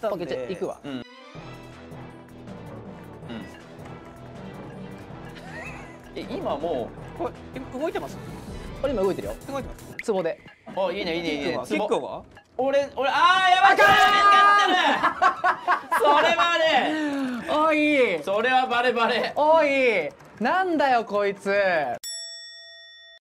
たんで。 オッケー、じゃあ行くわ。 今もこれ動いてます？ これ今動いてるよ。 動いてます。 ツボで。 う、お、いいねいいねいいね。 キックは？ 俺、あー、やばい、それバレおいそれはバレバレ。 おい、なんだよこいつ。